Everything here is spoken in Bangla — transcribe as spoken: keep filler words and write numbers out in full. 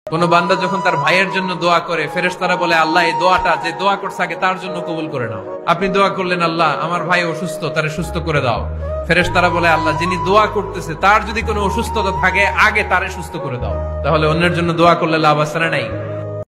কোন বান্দা যখন তার ভাইয়ের জন্য দোয়া করে, ফেরেশতারা বলে আল্লাহ এই দোয়াটা যে দোয়া করছে আগে তার জন্য কবুল করে নাও। আপনি দোয়া করলেন আল্লাহ আমার ভাই অসুস্থ, তারে সুস্থ করে দাও। ফেরেশতারা বলে আল্লাহ যিনি দোয়া করতেছে তার যদি কোনো অসুস্থতা থাকে আগে তারে সুস্থ করে দাও। তাহলে অন্যের জন্য দোয়া করলে লাভ আছে না নাই?